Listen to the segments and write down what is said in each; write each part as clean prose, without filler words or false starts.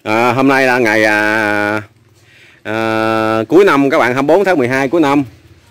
Hôm nay là ngày cuối năm các bạn, 24 tháng 12 cuối năm.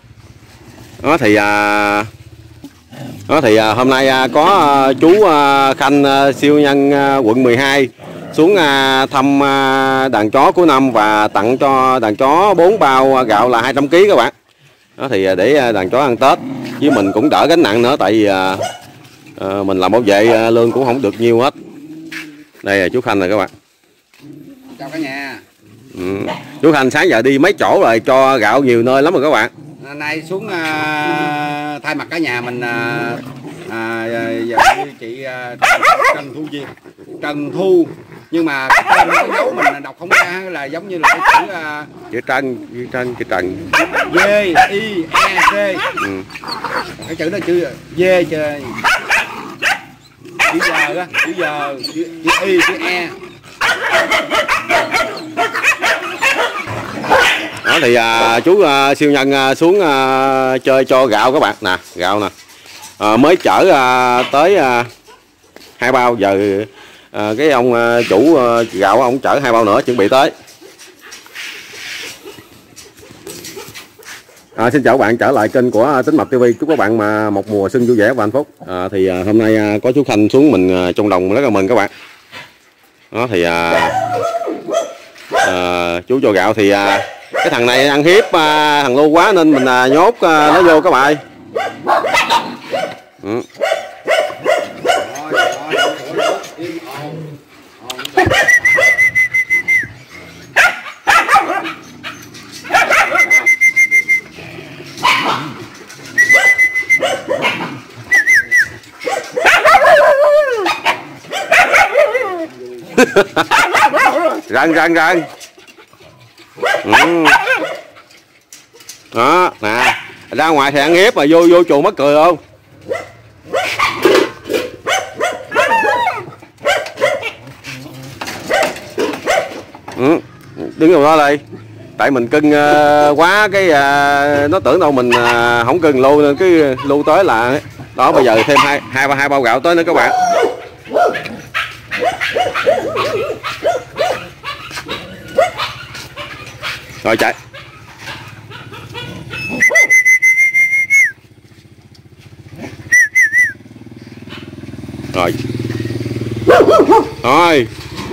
Đó thì hôm nay có chú Khanh siêu nhân quận 12 xuống thăm đàn chó cuối năm và tặng cho đàn chó 4 bao gạo là 200 kg các bạn. Đó thì để đàn chó ăn Tết, với mình cũng đỡ gánh nặng nữa, tại vì mình làm bảo vệ lương cũng không được nhiều hết. Đây là chú Khanh rồi các bạn. Chào cả nhà. Chú Khanh sáng giờ đi mấy chỗ rồi, cho gạo nhiều nơi lắm rồi các bạn. Nay xuống thay mặt cả nhà mình giờ chị Trần Thu Diệp, Trần Thu, nhưng mà cái dấu mình đọc không ra, là giống như là cái chữ Trần V I E C. Cái chữ đó chữ V, chữ giờ á, chữ Y, chữ E. Đó thì chú siêu nhân xuống chơi cho gạo các bạn nè, gạo nè, mới chở tới 2 bao, giờ cái ông chủ gạo ông chở 2 bao nữa chuẩn bị tới. Xin chào các bạn, trở lại kênh của Tính Mập TV. Chúc các bạn mà một mùa xuân vui vẻ và hạnh phúc. Thì hôm nay có chú Khanh xuống mình trong đồng rất là mừng các bạn. Đó thì chú cho gạo thì cái thằng này ăn hiếp thằng Lưu quá nên mình nhốt nó vô các bạn. Răng đó nè, ra ngoài thì ăn hiếp mà vô chuồng mắc cười không? Đứng vào đó đây, tại mình cưng quá cái nó tưởng đâu mình không cưng lưu, nên cái lưu tới là đó. Bây giờ thêm hai bao gạo tới nữa các bạn. Rồi chạy. Rồi. Thôi.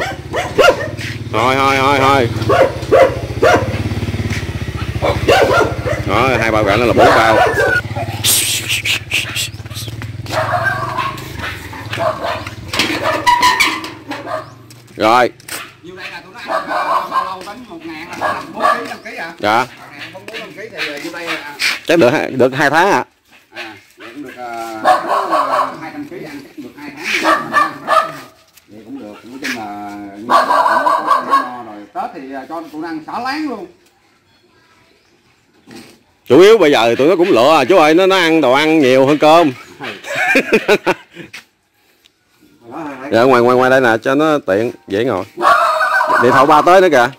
Rồi, 2 bao gạo nó là 4 bao. Rồi. Nhiều đây là tụi nó ăn bao lâu bánh 1.000 là 4 kg 5 kg à? Dạ. 4 kg 5 kg thì vô đây chắc được 2 tháng ạ. Vậy cũng được 200 kg ăn chắc được 2 tháng. Vậy cũng được, nói chung là no rồi. Tết thì cho tụi nó ăn xả láng luôn. Chủ yếu bây giờ tụi nó cũng lựa chú ơi, nó ăn đồ ăn nhiều hơn cơm. Dạ, ngoài đây nè cho nó tiện dễ ngồi. Điện thoại ba tới nữa kìa.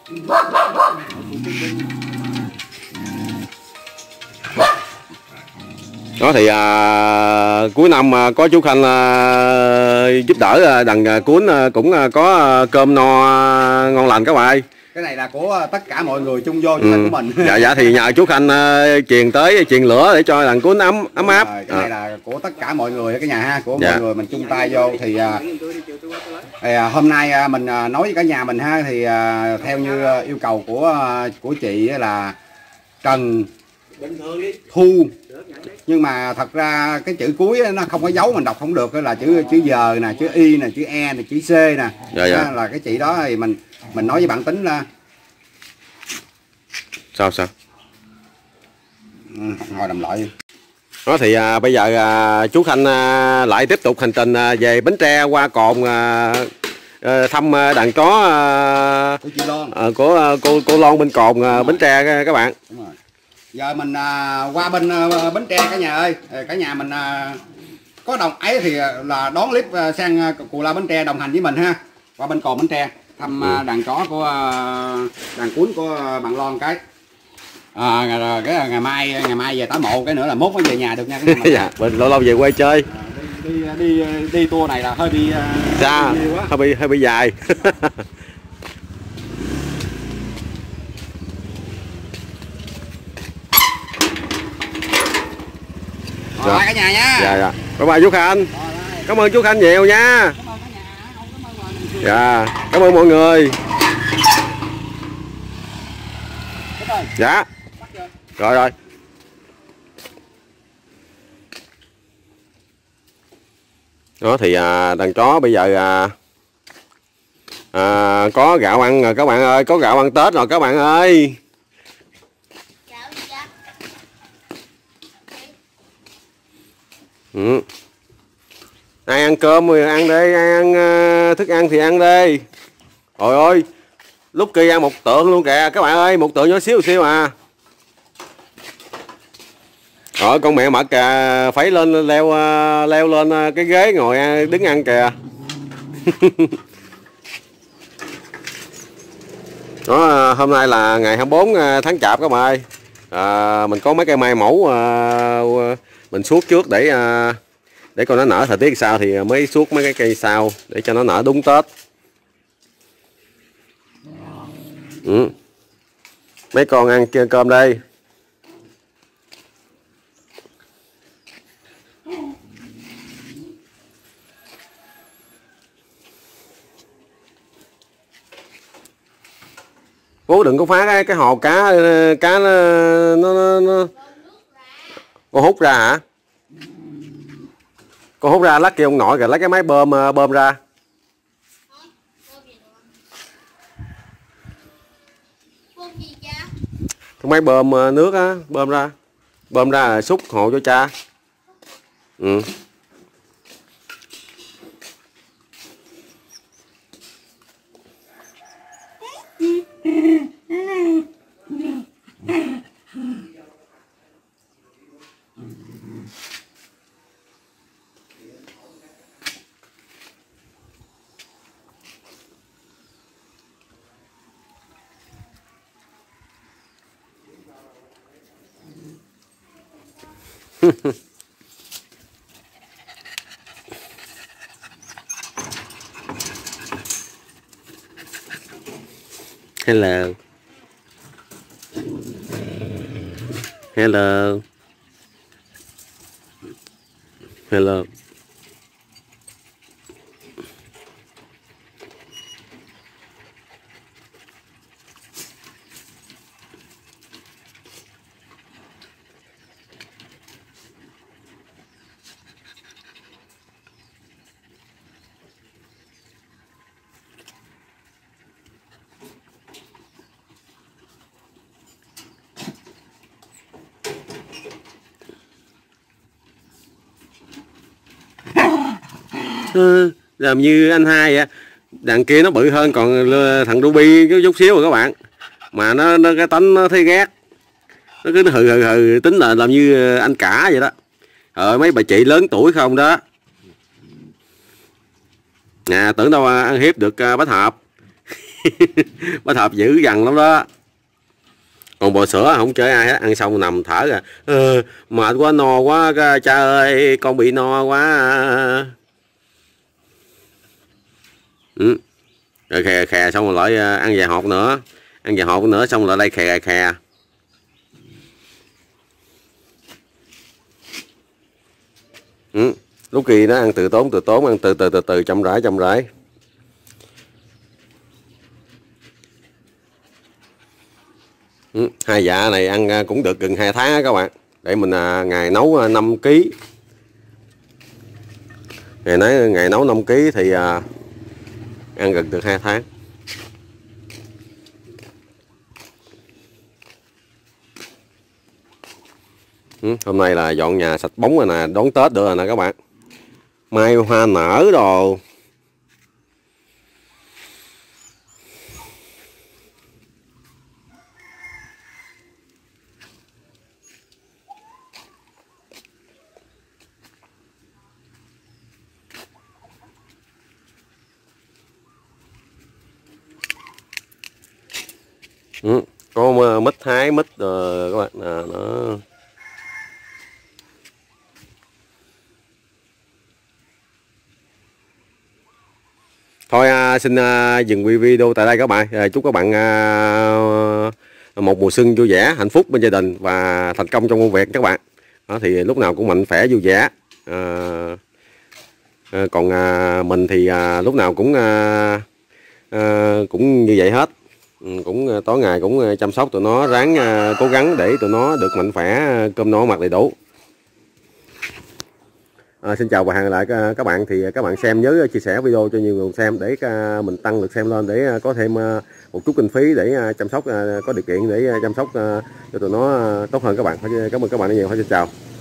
Đó thì cuối năm có chú Khanh giúp đỡ đằng cuốn cũng có cơm no ngon lành các bạn. Cái này là của tất cả mọi người chung vô của mình. Dạ thì nhờ chú Khanh truyền lửa để cho đàn cuốn ấm áp. Cái này là của tất cả mọi người ở cái nhà ha, của mọi người mình chung tay vô thì hôm nay mình nói với cả nhà mình ha, thì theo như yêu cầu của chị là Trần Thu, nhưng mà thật ra cái chữ cuối nó không có dấu, mình đọc không được, là chữ giờ nè, chữ Y nè, chữ E nè, chữ C nè. Dạ. Là cái chị đó thì mình nói với bạn Tính là sao ngồi đầm lại. Đó thì bây giờ chú Khanh lại tiếp tục hành trình về Bến Tre qua Cồn thăm đàn chó của chị Loan, của cô Loan bên Cồn Bến Tre các bạn. Đúng rồi. Giờ mình qua bên Bến Tre cả nhà ơi, cả nhà mình có đồng ấy thì là đón clip sang Cù Lao Bến Tre đồng hành với mình ha, qua bên Cồn Bến Tre thăm đàn chó của đàn cuốn của bạn Loan cái. Cái ngày mai về tái mộ, cái nữa là mốt mới về nhà được nha. Dạ, mình lâu lâu về quê chơi. Đi tour này là hơi bị xa, hơi bị dài. Rồi cả nhà nha. Dạ. Bye bye chú Khanh. Cảm ơn chú Khanh nhiều nha. Dạ, cảm ơn mọi người. Dạ. Rồi. Đó thì đàn chó bây giờ có gạo ăn rồi các bạn ơi, có gạo ăn Tết rồi các bạn ơi. Ai ăn cơm thì ăn đi, ai ăn thức ăn thì ăn đi. Trời ơi, lúc kia ăn một tượng luôn kìa các bạn ơi, một tượng nhỏ xíu à. Rồi con mẹ mật kìa, phải lên leo lên cái ghế ngồi đứng ăn kìa. Đó, hôm nay là ngày 24 tháng Chạp các bạn ơi. Mình có mấy cây mai mẫu mình suốt trước để coi nó nở thời tiết sao thì mới suốt mấy cái cây sau để cho nó nở đúng Tết. Mấy con ăn cơm đây. Bố đừng có phá cái hồ cá nó con hút ra hả? Con hút ra lát kia ông nội kìa, lấy cái máy bơm ra. Cái máy bơm nước á, bơm ra xúc hộ cho cha. Hello. Hello. Hello. Làm như anh hai vậy. Đằng kia nó bự hơn, còn thằng Ruby có chút xíu rồi các bạn. Mà nó cái tánh nó thấy ghét. Nó cứ hừ tính là làm như anh cả vậy đó. Mấy bà chị lớn tuổi không đó. Tưởng đâu ăn hiếp được Bách Hợp. Bách Hợp dữ dằn lắm đó. Còn bò sữa không chơi ai hết, ăn xong nằm thở rồi. Mệt quá, no quá cha ơi, con bị no quá. Rồi khè xong rồi lại ăn vài hộp nữa. Ăn vài hộp nữa xong rồi đây khè. Lúc kỳ nó ăn từ tốn, ăn từ chậm rãi. Hai dạ này ăn cũng được gần 2 tháng á các bạn. Để mình ngày nấu 5 kg. Ngày nấu 5 kg thì ăn gần được 2 tháng. Hôm nay là dọn nhà sạch bóng rồi nè, đón Tết được rồi nè các bạn. Mai hoa nở đồ. Có mít hái mít rồi các bạn nó. Thôi xin dừng video tại đây các bạn. Chúc các bạn một mùa xuân vui vẻ, hạnh phúc bên gia đình và thành công trong công việc các bạn. đó, thì lúc nào cũng mạnh khỏe vui vẻ. Còn mình thì lúc nào cũng như vậy hết. Cũng tối ngày cũng chăm sóc tụi nó, ráng cố gắng để tụi nó được mạnh khỏe, cơm no mặc đầy đủ. Xin chào và hẹn lại các bạn. Thì các bạn xem nhớ chia sẻ video cho nhiều người xem để mình tăng lượt xem lên, để có thêm một chút kinh phí để chăm sóc, có điều kiện để chăm sóc cho tụi nó tốt hơn các bạn. Cảm ơn các bạn rất nhiều. Xin chào.